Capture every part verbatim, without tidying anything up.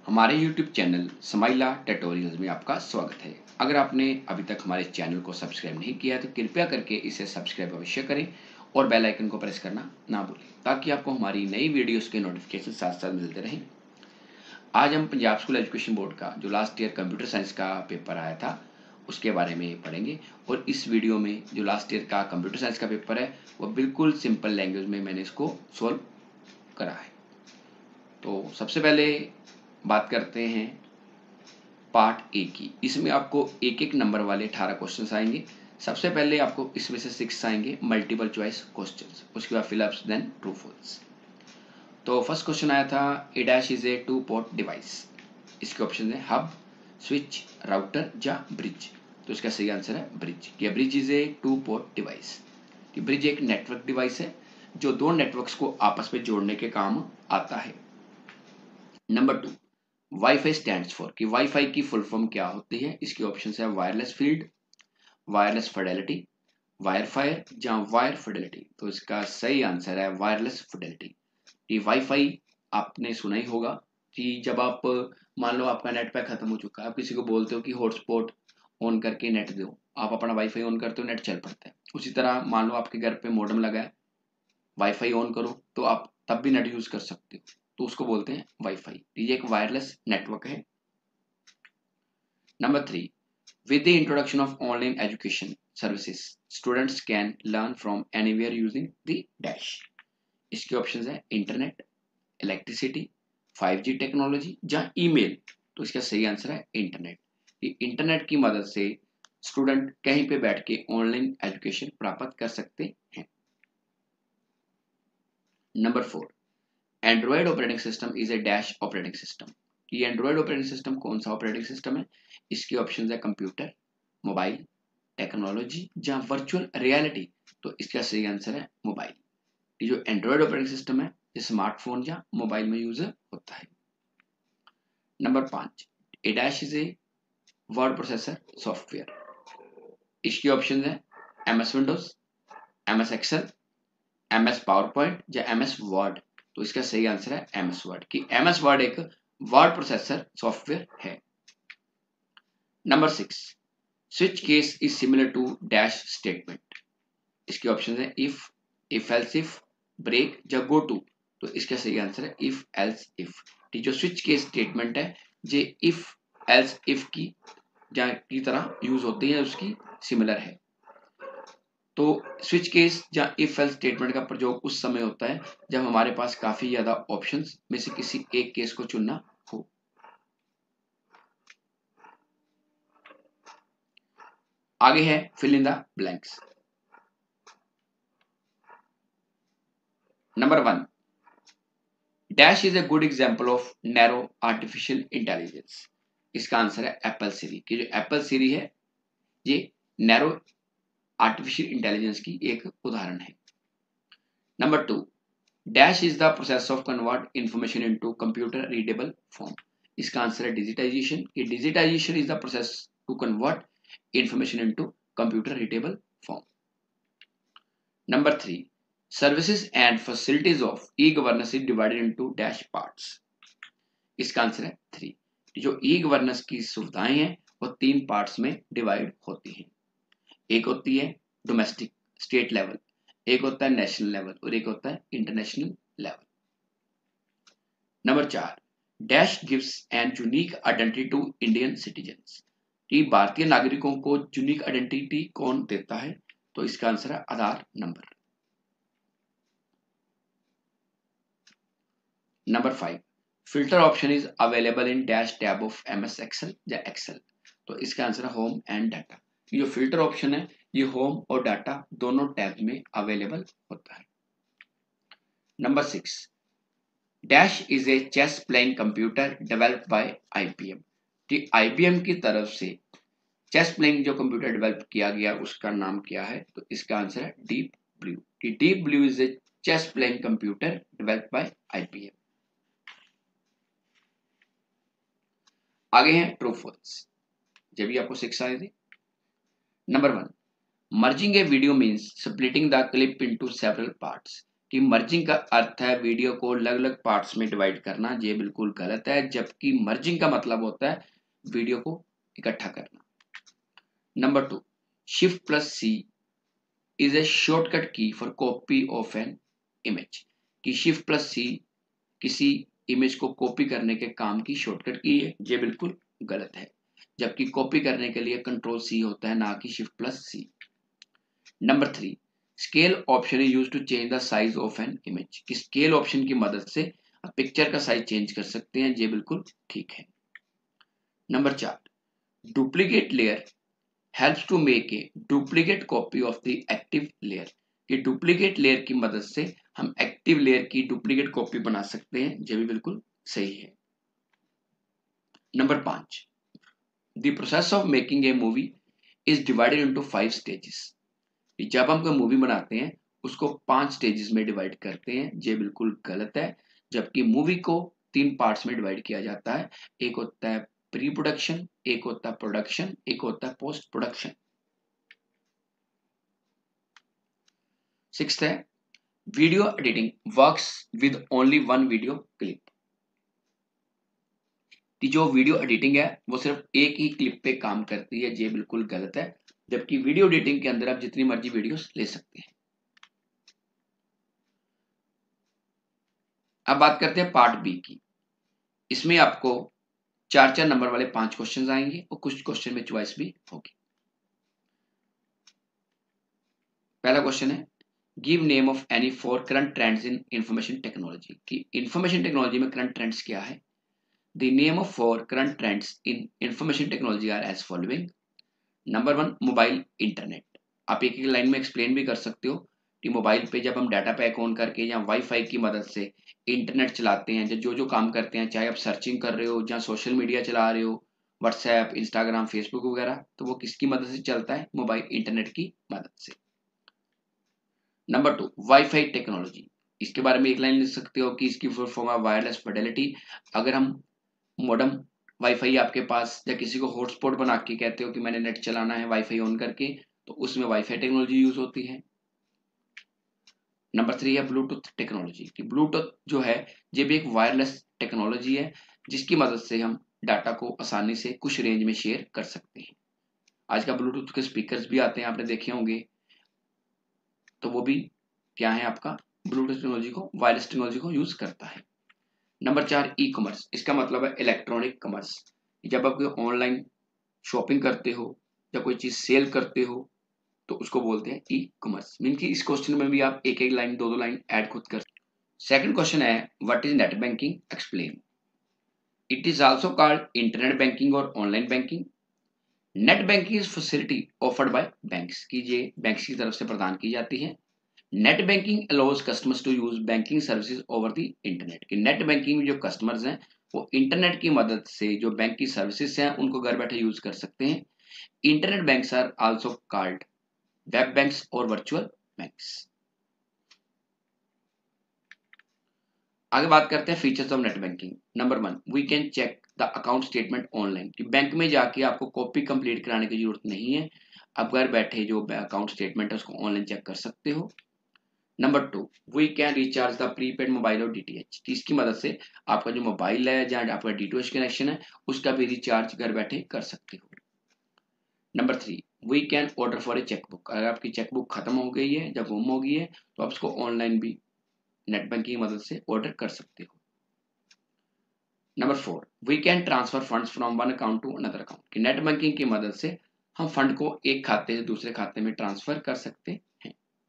हमारे YouTube channel स्माइला tutorials में आपका स्वागत है। अगर आपने अभी तक हमारे चैनल को सब्सक्राइब नहीं किया है तो कृपया करके इसे सब्सक्राइब अवश्य करें और बेल आइकन को प्रेस करना ना भूलें ताकि आपको हमारी नई वीडियोस के नोटिफिकेशन साथ साथ मिलते रहें। आज हम पंजाब स्कूल एजुकेशन बोर्ड का जो लास्ट ईयर कंप्यूटर साइंस का पेपर आया था उसके बारे में पढ़ेंगे। और इस वीडियो में जो लास्ट ईयर का कंप्यूटर साइंस का पेपर है वो बिल्कुल सिंपल लैंग्वेज में मैंने इसको सोल्व करा है। तो सबसे पहले बात करते हैं पार्ट ए की। इसमें आपको एक एक नंबर वाले अठारह क्वेश्चंस आएंगे। सबसे पहले आपको इसमें से सिक्स आएंगे मल्टीपल चॉइस क्वेश्चंस, उसके बाद फिलअप्स, देन ट्रू फॉल्स। तो फर्स्ट क्वेश्चन आया था a dash is a two port device. इसके ऑप्शन है हब, स्विच, राउटर या ब्रिज। तो इसका सही आंसर है ब्रिज। कि bridge is a two port device. कि ब्रिज एक नेटवर्क डिवाइस है जो दो नेटवर्क्स को आपस में जोड़ने के काम आता है। Number two, wifi stands for. कि वाईफाई की फुल फॉर्म क्या होती है। इसके ऑप्शन है wireless field, wireless fidelity, wire fire या वायर फिडेलिटी। तो इसका सही आंसर है वायरलेस फिडेलिटी। कि वाईफाई आपने सुना ही होगा कि जब आप मान लो आपका नेट पैक खत्म हो चुका है, आप किसी को बोलते हो कि हॉटस्पॉट ऑन करके नेट दो, आप अपना वाईफाई ऑन करते हो, नेट चल पड़ता है। उसी तरह मान लो आपके घर पे मॉडेम लगा है, वाईफाई ऑन करो तो आप तब भी नेट यूज कर सकते हो, तो उसको बोलते हैं वाईफाई। ये एक वायरलेस नेटवर्क है। Number three, with the introduction of online education services students can learn from anywhere using the dash. इसके ऑप्शन है internet, electricity, five G technology या ईमेल। तो इसका सही आंसर है इंटरनेट। ये इंटरनेट की मदद से स्टूडेंट कहीं पे बैठ के ऑनलाइन एजुकेशन प्राप्त कर सकते हैं। Number four, android operating system is a dash operating system. ये एंड्रॉयड ऑपरेटिंग सिस्टम कौन सा ऑपरेटिंग सिस्टम है। इसके ऑप्शन है कंप्यूटर, मोबाइल, टेक्नोलॉजी या वर्चुअल रियलिटी। तो इसका सही आंसर है मोबाइल। ये जो एंड्रॉयड ऑपरेटिंग सिस्टम है ये स्मार्टफोन या मोबाइल में यूज होता है। नंबर पांच, ए dash is a word processor software. इसके ऑप्शन है एम एस विंडोज, एम एस Excel, M S power point या एम एस वर्ड। तो इसका सही आंसर है एम एस वर्ड। कि एम एस वर्ड एक वर्ड प्रोसेसर सॉफ्टवेयर है। Number six, switch case is similar to dash statement. इसके ऑप्शन है if, if else if, break या गो टू। तो इसका सही आंसर है इफ एल्स इफ। जो स्विच केस स्टेटमेंट है ये इफ एल्स इफ की की तरह यूज होती है, उसकी सिमिलर है। तो स्विच केस या इफ एल्स स्टेटमेंट का प्रयोग उस समय होता है जब हमारे पास काफी ज्यादा ऑप्शंस में से किसी एक केस को चुनना हो। आगे है fill in the blanks. Number one, dash is a good example of narrow artificial intelligence. इसका आंसर है एप्पल सीरी। की जो एप्पल सीरी है ये नैरो आर्टिफिशियल इंटेलिजेंस की एक उदाहरण है। Number two, dash is the process of convert information into computer readable form. इसका आंसर है डिजिटाइजेशन। ये digitization is the process to convert information into computer readable form. Number three, services and facilities of e governance is divided into dash parts. इसका answer है three. जो e governance की सुविधाएं हैं वो तीन पार्ट्स में डिवाइड होती हैं। एक होती है डोमेस्टिक स्टेट लेवल, एक होता है नेशनल लेवल और एक होता है इंटरनेशनल लेवल। नंबर चार, dash gives an unique identity to Indian citizens. कि भारतीय नागरिकों को यूनिक आइडेंटिटी कौन देता है। तो इसका आंसर है Aadhaar number. Number five, filter option is available in dash tab of MS एस एक्सेल या एक्सेल। तो इसका आंसर है होम एंड डाटा। जो फिल्टर ऑप्शन है ये होम और डाटा दोनों टैब में अवेलेबल होता है। Number six, dash is a chess playing computer developed by IBM. कि आईबीएम की तरफ से चेस प्लेइंग जो कंप्यूटर डेवलप किया गया उसका नाम क्या है। तो इसका आंसर है डीप ब्लू। कि deep blue is a chess playing computer developed by IBM. आगे हैं ट्रू फॉल्स, जब भी आपको सिक्स आए थे। Number one, merging a video means splitting the clip into several parts. कि मर्जिंग का अर्थ है वीडियो को अलग अलग पार्ट्स में डिवाइड करना, ये बिल्कुल गलत है, जबकि मर्जिंग का मतलब होता है वीडियो को इकट्ठा करना। Number two, shift plus C is a shortcut key for copy of an image, कि शिफ्ट प्लस सी किसी इमेज को कॉपी करने के काम की शॉर्टकट की है, ये बिल्कुल गलत है, जबकि कॉपी करने के लिए कंट्रोल सी होता है, ना कि shift plus C. Number three, scale option is use to change the size of an image, कि स्केल ऑप्शन की मदद से आप पिक्चर का साइज चेंज कर सकते हैं, ये बिल्कुल ठीक है। नंबर चार, duplicate layer helps to make a duplicate copy of the active layer, कि डुप्लीकेट लेयर की मदद से हम एक्टिव लेयर की डुप्लीकेट कॉपी बना सकते हैं, ये भी बिल्कुल सही है। नंबर पांच, the process of making a movie is divided into five stages, जब हम कोई मूवी बनाते हैं उसको पांच स्टेजेस में डिवाइड करते हैं, ये बिल्कुल गलत है, जबकि मूवी को तीन पार्ट्स में डिवाइड किया जाता है। एक होता है प्री प्रोडक्शन, एक होता है प्रोडक्शन, एक होता है पोस्ट प्रोडक्शन। सिक्स्थ है, video editing works with only one video clip, कि जो वीडियो एडिटिंग है वो सिर्फ एक ही क्लिप पे काम करती है, ये बिल्कुल गलत है, जबकि वीडियो एडिटिंग के अंदर आप जितनी मर्जी वीडियोस ले सकते हैं। अब बात करते हैं पार्ट बी की। इसमें आपको चार चार नंबर वाले पांच क्वेश्चंस आएंगे और कुछ क्वेश्चन में चॉइस भी होगी। पहला क्वेश्चन है, give name of any four current trends in information technology, कि इंफॉर्मेशन टेक्नोलॉजी में करंट ट्रेंड्स क्या है। The name of four current trends in information technology are as following. Number one, mobile internet. आप एक एक line में explain भी कर सकते हो कि मोबाइल पे जब हम डाटा पैक ऑन करके या वाईफाई की मदद से इंटरनेट चलाते हैं, जो जो काम करते हैं, चाहे आप सर्चिंग कर रहे हो या सोशल मीडिया चला रहे हो, व्हाट्सएप, इंस्टाग्राम, फेसबुक वगैरह, तो वो किसकी मदद से चलता है, मोबाइल इंटरनेट की मदद से। Number two, wifi technology. इसके बारे में एक लाइन लिख सकते हो कि इसकी फुल फॉर्म है वायरलेस फिडेलिटी। अगर हम मॉडेम वाईफाई आपके पास या किसी को हॉटस्पॉट बना के कहते हो कि मैंने नेट चलाना है वाईफाई ऑन करके, तो उसमें वाईफाई टेक्नोलॉजी यूज होती है। नंबर थ्री है ब्लूटूथ टेक्नोलॉजी, कि ब्लूटूथ जो है ये भी एक वायरलेस टेक्नोलॉजी है, जिसकी मदद से हम डाटा को आसानी से कुछ रेंज में शेयर कर सकते हैं। आज का ब्लूटूथ के स्पीकर्स भी आते हैं, आपने देखे होंगे, तो वो भी क्या है, आपका ब्लूटूथ टेक्नोलॉजी को, वायरलेस टेक्नोलॉजी को यूज करता है। नंबर चार, ई कॉमर्स। इसका मतलब है इलेक्ट्रॉनिक कॉमर्स। जब आप कोई ऑनलाइन शॉपिंग करते हो या कोई चीज सेल करते हो तो उसको बोलते हैं ई कॉमर्स। मीन कि इस क्वेश्चन में भी आप एक एक लाइन दो दो लाइन ऐड खुद कर। सेकंड क्वेश्चन है, what is net banking, explain. It is also called internet banking और online banking. Net banking is facility offered by banks, की ये बैंक्स की तरफ से प्रदान की जाती है। Net banking allows customers to use banking services over the internet, कि नेट बैंकिंग में जो कस्टमर्स हैं वो इंटरनेट की मदद से जो बैंक की सर्विसेज हैं उनको घर बैठे यूज कर सकते हैं। Internet banks are also called web banks और वर्चुअल बैंक्स। आगे बात करते हैं features of net banking. Number one, we can check the account statement online, कि बैंक में जाके आपको कॉपी कंप्लीट कराने की जरूरत नहीं है, आप घर बैठे जो अकाउंट स्टेटमेंट है उसको ऑनलाइन चेक कर सकते हो। Number two, we can recharge the prepaid mobile और डीटीएच, इसकी मदद से आपका जो मोबाइल है या आपका डीटीएच कनेक्शन है उसका भी रिचार्ज घर बैठे कर सकते हो। Number three, we can order for a chequebook, अगर आपकी चेकबुक खत्म हो गई है या गुम हो गई है तो आप उसको ऑनलाइन भी नेट बैंकिंग की मदद से ऑर्डर कर सकते हो। Number four, we can transfer funds from one account to another account, कि नेट बैंकिंग की मदद से हम फंड को एक खाते से दूसरे खाते में ट्रांसफर कर सकते हैं।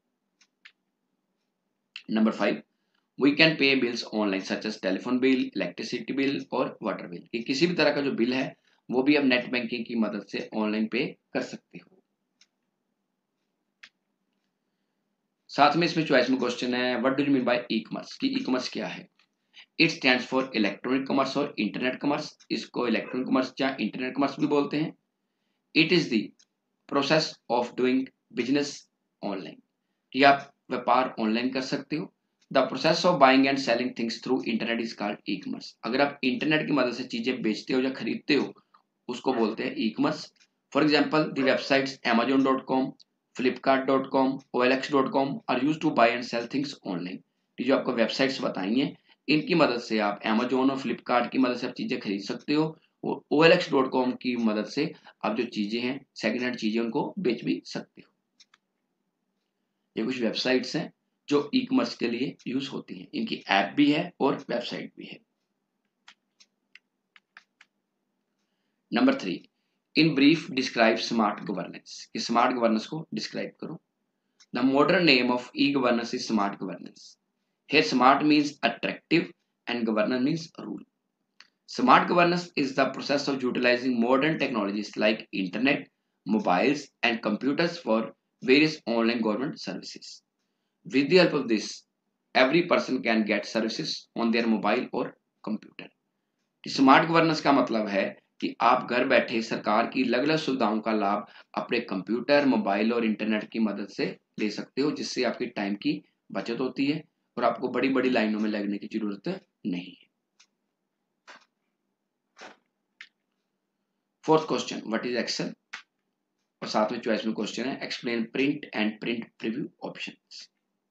Number five, we can pay bills online such as telephone bill, electricity bill और वाटर बिल, कि किसी भी तरह का जो बिल है वो भी आप नेट बैंकिंग की मदद से ऑनलाइन पे कर सकते हो। साथ में इसमें चॉइस में क्वेश्चन है, what do you mean by e commerce, कि ई कॉमर्स क्या है। It stands for electronic commerce और इंटरनेट कॉमर्स, इसको इलेक्ट्रॉनिक कॉमर्स या इंटरनेट कॉमर्स भी बोलते हैं। It is the process of doing business online, कि आप व्यापार ऑनलाइन कर सकते हो। The process of buying and selling things through internet is called e commerce, अगर आप इंटरनेट की मदद से चीजें बेचते हो या खरीदते हो उसको बोलते हैं e commerce. For example, the websites amazon dot com, Flipkart dot com, O L X dot com are used to buy and sell things online, जो आपको वेबसाइट्स बताई हैं, इनकी मदद से आप अमेजोन और फ्लिपकार्ट की मदद से आप चीज़ें खरीद सकते हो और O L X dot com की मदद से आप जो चीज़ें हैं सेकेंड हैंड चीज़ें उनको बेच भी सकते हो। ये कुछ वेबसाइट्स हैं जो ई कॉमर्स के लिए यूज होती हैं, इनकी ऐप भी है और वेबसाइट भी है। Number three, in brief describe smart governance. कि स्मार्ट गवर्नेंस को डिस्क्राइब करो। The modern name of e governance is smart governance. Here smart means attractive and governance means rule. Smart governance is the process of utilizing modern technologies like internet, mobiles and computers for various online government services. With the help of this, every person can get services on their mobile or computer. Smart governance का मतलब है कि आप घर बैठे सरकार की अलग अलग सुविधाओं का लाभ अपने कंप्यूटर, मोबाइल और इंटरनेट की मदद से ले सकते हो, जिससे आपकी टाइम की बचत होती है और आपको बड़ी बड़ी लाइनों में लगने की जरूरत नहीं है। Fourth question, what is Excel, और साथ में चॉइस में क्वेश्चन है explain print and print preview options.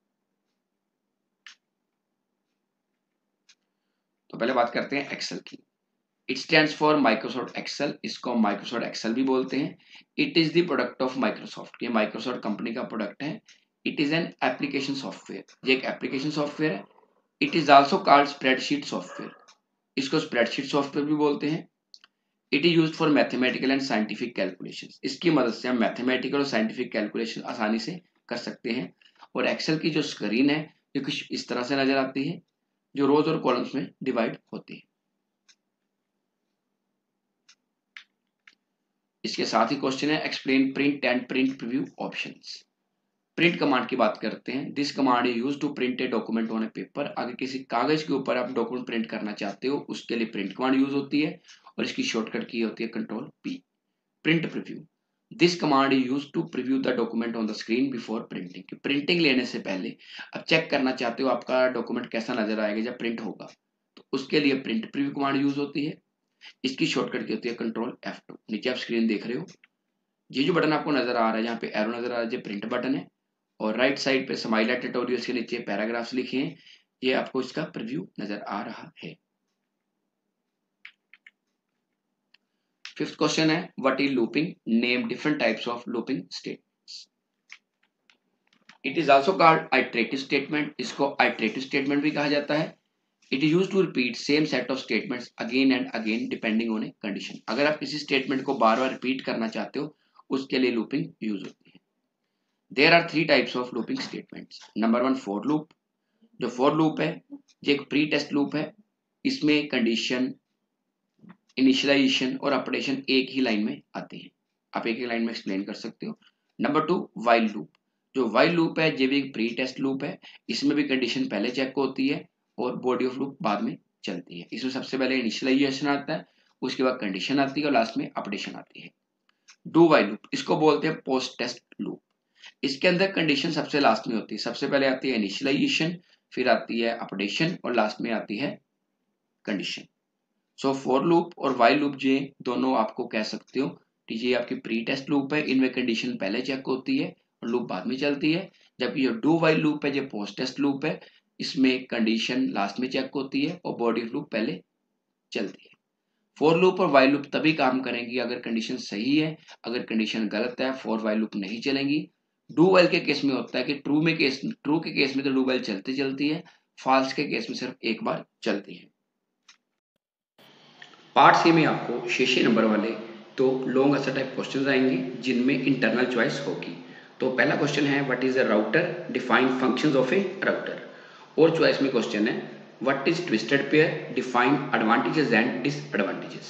तो पहले बात करते हैं एक्सेल की। It stands for Microsoft Excel, इसको माइक्रोसॉफ्ट एक्सेल भी बोलते हैं। It is the product of Microsoft, ये माइक्रोसॉफ्ट कंपनी का प्रोडक्ट है। It is an application software, ये एक एप्लीकेशन सॉफ्टवेयर है। It is also called spreadsheet software, इसको स्प्रेडशीट सॉफ्टवेयर भी बोलते हैं। It is use for mathematical and scientific calculation, इसकी मदद से हम मैथमेटिकल और साइंटिफिक कैलकुलेशन आसानी से कर सकते हैं। और एक्सेल की जो स्क्रीन है ये कुछ इस तरह से नजर आती है, जो रोज और कॉलम्स में डिवाइड होती है। इसके साथ ही क्वेश्चन है explain print and print preview options. Print command की बात करते हैं। This command is used to print a document on a paper, अगर किसी कागज के ऊपर आप डॉक्यूमेंट प्रिंट करना चाहते हो उसके लिए प्रिंट कमांड यूज होती है और इसकी शॉर्टकट की होती है control P. Print preview, this command is used to preview the document on the screen before printing. Printing लेने से पहले आप चेक करना चाहते हो आपका डॉक्यूमेंट कैसा नजर आएगा जब प्रिंट होगा, तो उसके लिए प्रिंट प्रीव्यू कमांड यूज होती है। इसकी शॉर्टकट की होती है कंट्रोल एफ टू। नीचे आप स्क्रीन देख रहे हो, ये जो बटन आपको नजर आ रहा है, यहाँ पे एरो नजर आ रहा है, ये प्रिंट बटन है और राइट साइड पे स्माइला ट्यूटोरियल्स के नीचे पैराग्राफ्स लिखे हैं, ये आपको इसका प्रीव्यू नजर आ रहा है। फिफ्थ क्वेश्चन है what is looping, name different types of looping statements. It is also called iterative statement, इसको आइटरेटिव स्टेटमेंट भी कहा जाता है। It is used to repeat same set of statements again and again depending on a condition. अगर आप किसी statement को बार बार repeat करना चाहते हो उसके लिए लूपिंग यूज होती है। There are three types of looping statements. Number one, for loop. जो फॉर लूप है ये एक प्री टेस्ट लूप है, इसमें कंडीशन, इनिशियलाइजेशन और अपडेशन एक ही लाइन में आते हैं, आप एक ही लाइन में एक्सप्लेन कर सकते हो। Number two, while loop. जो वाइल लूप है ये भी एक प्री टेस्ट लूप है, इसमें भी कंडीशन पहले चेक होती है और बॉडी ऑफ लूप बाद में चलती है। इसमें सबसे पहले इनिशियलाइजेशन आता है, उसके बाद कंडीशन आती है और लास्ट में अपडेशन आती है। डू वाइल लूप, इसको बोलते हैं पोस्ट टेस्ट लूप। इसके अंदर कंडीशन सबसे लास्ट में होती है, सबसे पहले आती है इनिशियलाइजेशन, फिर आती है अपडेशन और लास्ट में आती है कंडीशन। सो फॉर लूप और वाइल लूप ये दोनों आपको कह सकते हो कि ये आपकी प्री टेस्ट लूप है, इनमें कंडीशन पहले चेक होती है और लूप बाद में चलती है। जबकि ये डू वाइल लूप है ये पोस्ट टेस्ट लूप है, इसमें कंडीशन लास्ट में चेक होती है और बॉडी ऑफ लूप पहले चलती है। फॉर लूप और वाइल लूप तभी काम करेंगी अगर कंडीशन सही है, अगर कंडीशन गलत है फॉर वाइल लूप नहीं चलेंगी। डू वाइल के केस में होता है कि ट्रू में केस ट्रू के केस में तो डू वाइल चलती चलती है, फॉल्स के केस में सिर्फ एक बार चलती है। पार्ट सी में आपको छह छह नंबर वाले तो लॉन्ग आंसर टाइप क्वेश्चंस आएंगे जिनमें इंटरनल चॉइस होगी। तो पहला क्वेश्चन है what is a router, define functions of a router. और चॉइस में क्वेश्चन है what is twisted pair, define advantages and disadvantages.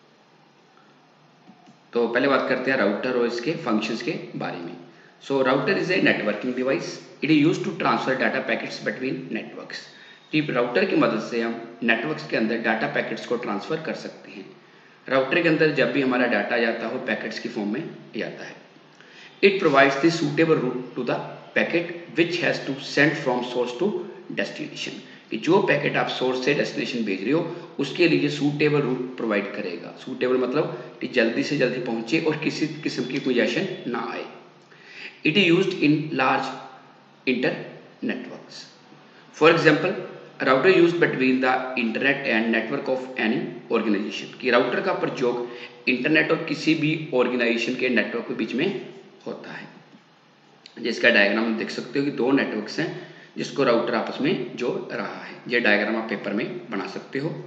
तो पहले बात करते हैं राउटर और इसके फंक्शंस के बारे में। सो router is a networking device, it is used to transfer data packets between networks. Router की मदद से हम नेटवर्क्स के अंदर डाटा पैकेट्स को ट्रांसफर कर सकते हैं। राउटर के अंदर जब भी हमारा डाटा जाता हो पैकेट्स की फॉर्म में जाता है। It provides the suitable route to the packet which has to send from source to destination, कि जो पैकेट आप सोर्स से डेस्टिनेशन भेज रहे हो उसके लिए सूटेबल रूट प्रोवाइड करेगा। सूटेबल मतलब कि जल्दी से जल्दी पहुंचे और किसी किस्म की कंजेशन ना आए। It is used in large inter networks. For example router use between the internet and network of any organization, कि राउटर का प्रयोग इंटरनेट और किसी भी ऑर्गेनाइजेशन के नेटवर्क के बीच में होता है। जिसका डायग्राम देख सकते हो कि दो नेटवर्क्स हैं जिसको राउटर आपस में जोड़ रहा है। ये डायग्राम आप पेपर में बना सकते हो।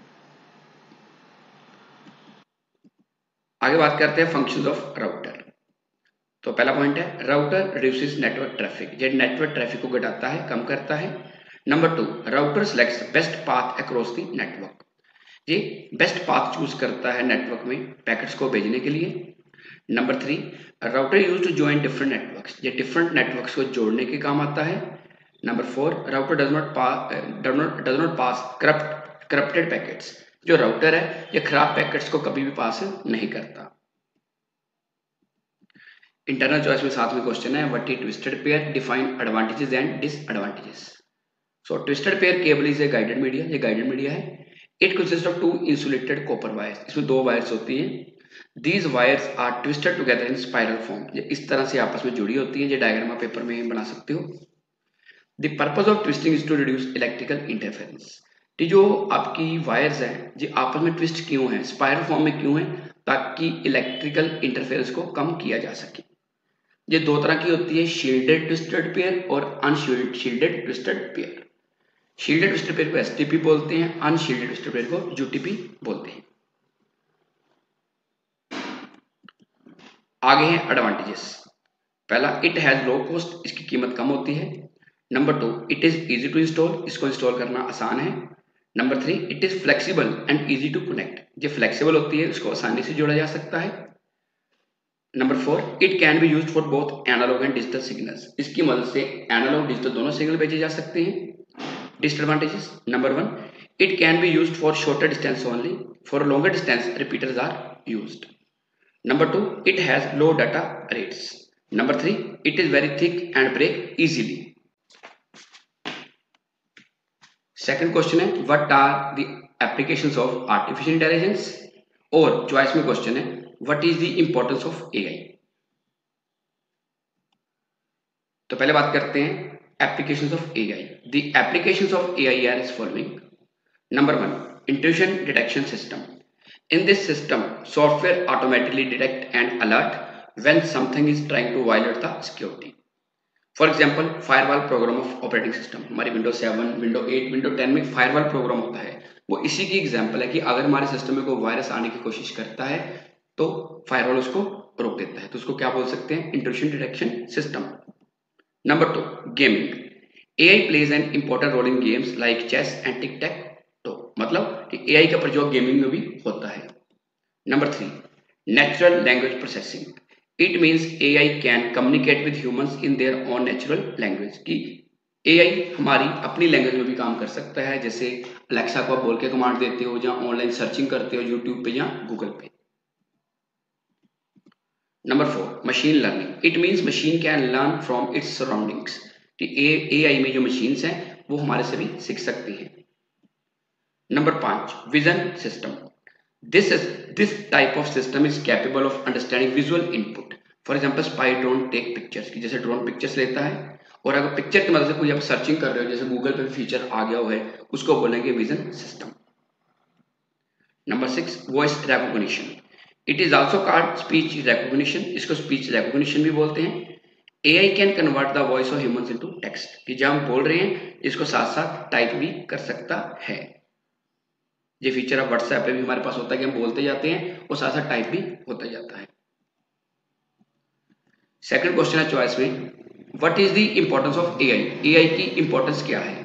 आगे बात करते हैं फंक्शंस ऑफ राउटर। तो पहला पॉइंट है राउटर रिड्यूसेस नेटवर्क ट्रैफिक, ये नेटवर्क ट्रैफिक को घटाता है, कम करता है। Number two, router selects best path across the network, ये बेस्ट पाथ चूज करता है नेटवर्क में पैकेट्स को भेजने के लिए। Number three, router use to join different networks, ये डिफरेंट नेटवर्क्स को जोड़ने के काम आता है। Number four, router does not pass does not pass corrupt corrupted packets, जो राउटर है ये खराब पैकेट्स को कभी भी पास नहीं करता। इंटरनल चॉइस में साथ में क्वेश्चन है what is twisted pair, define advantages and disadvantages. So twisted pair cable is a guided media, ये गाइडेड मीडिया है। It consist of two insulated copper wires, इसमें दो वायर्स होती हैं। These wires are twisted together in spiral form, ये इस तरह से आपस में जुड़ी होती हैं। ये डायग्राम आप पेपर में बना सकते हो। The purpose of twisting is to reduce electrical interference, ये जो आपकी वायर्स हैं ये आपस में ट्विस्ट क्यों है, स्पाइरल फॉर्म में क्यों है, ताकि इलेक्ट्रिकल इंटरफेरेंस को कम किया जा सके। ये दो तरह की होती है, शील्डेड ट्विस्टेड पेयर और unshielded twisted pair. Shielded twisted pair को एसटीपी बोलते हैं, अनशील्डेड ट्विस्टेड पेयर को यूटीपी बोलते हैं। आगे हैं एडवांटेजेस। पहला, इट हैज लो कॉस्ट, इसकी कीमत कम होती है। Number two, it is easy to install, इसको इंस्टॉल करना आसान है। Number three, it is flexible and easy to connect, ये फ्लेक्सिबल होती है, इसको आसानी से जोड़ा जा सकता है। Number four, it can be used for both analogue and digital signals, इसकी मदद से एनालॉग डिजिटल दोनों सिग्नल भेजे जा सकते हैं। Disadvantages, number one, it can be used for shorter distance only, for longer distance repeaters are used. Number two, it has low data rates. Number three, it is very thick and break easily. Second question है what are the applications of artificial intelligence, और choice में question है what is the importance of A I। तो पहले बात करते हैं applications of A I. The applications of A I are as following. Number one, intrusion detection system. In this system, software automatically detect and alert when something is trying to violate the security. For example, firewall program of operating system, हमारी window seven, window eight, window ten में firewall program होता है, वो इसी की example है कि अगर हमारे सिस्टम में कोई वायरस आने की कोशिश करता है तो फायरवॉल उसको रोक देता है, तो उसको क्या बोल सकते हैं, intrusion detection system. Number two, gaming. A I plays an important role in games like chess and tic tac, तो मतलब कि A I का प्रयोग गेमिंग में भी होता है। Number three, natural language processing. It means A I can communicate with humans in their own natural language, कि A I हमारी अपनी लैंग्वेज में भी काम कर सकता है, जैसे अलेक्सा को आप बोल के कमांड देते हो या ऑनलाइन सर्चिंग करते हो यूट्यूब पे या Google Pay. Number four, machine learning. It means machine can learn from its surroundings, कि A I में जो मशीन्स हैं वो हमारे से भी सीख सकती हैं। नंबर पांच, vision system. This is this type of system is capable of understanding visual input. For example spy drone take pictures, की जैसे ड्रोन पिक्चर्स लेता है और अगर पिक्चर की मदद से कोई आप सर्चिंग कर रहे हो, जैसे गूगल पे फीचर आ गया हुआ है, उसको बोलेंगे vision system. Number six, voice recognition. It is also called speech recognition, इसको स्पीच रिकॉग्निशन भी बोलते हैं। A I can convert the voice of humans into text, कि जब हम बोल रहे हैं इसको साथ साथ टाइप भी कर सकता है। ये फीचर अब व्हाट्सएप पे भी हमारे पास होता है कि हम बोलते जाते हैं और साथ साथ टाइप भी होता जाता है। सेकंड क्वेश्चन है चॉइस में, what is the importance of A I, A I की इंपॉर्टेंस क्या है।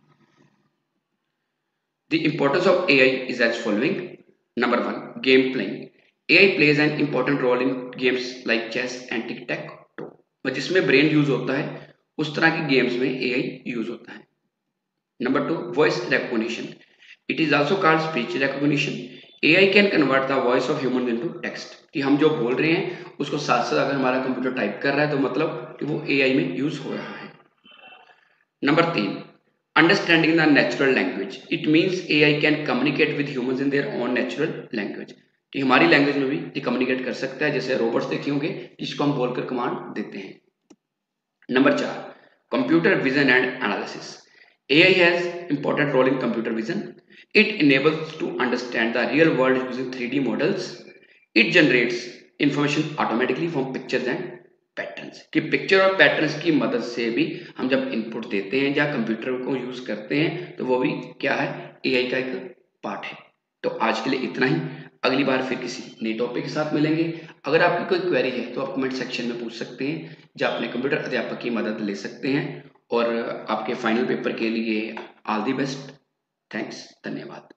The importance of A I is as following. Number one, game playing. A I plays an important role in games like chess and tic tac, जिसमें brain use होता है उस तरह की games में A I यूज होता है। Number two, voice recognition. It is also called speech recognition. A I can convert the voice of human into text, कि हम जो बोल रहे हैं उसको साथ साथ अगर हमारा कंप्यूटर टाइप कर रहा है तो मतलब कि वो A I में यूज हो रहा है। नंबर तीन, understanding the natural language. It means A I can communicate with humans in their own natural language, कि हमारी लैंग्वेज में भी ये कम्युनिकेट कर सकता है, जैसे रोबोट्स देखे होंगे जिसको हम बोलकर कमांड देते हैं। नंबर चार, computer vision and analysis. A I has important role in computer vision. It enables to understand the real world using three D models. It generates information automatically from pictures and patterns कि picture और patterns की मदद से भी हम जब input देते हैं या कंप्यूटर को यूज करते हैं तो वो भी क्या है, एआई का एक पार्ट है। तो आज के लिए इतना ही, अगली बार फिर किसी नए टॉपिक के साथ मिलेंगे। अगर आपकी कोई क्वेरी है तो आप कमेंट सेक्शन में पूछ सकते हैं या अपने कंप्यूटर अध्यापक की मदद ले सकते हैं। और आपके फाइनल पेपर के लिए ऑल दी बेस्ट। थैंक्स, धन्यवाद।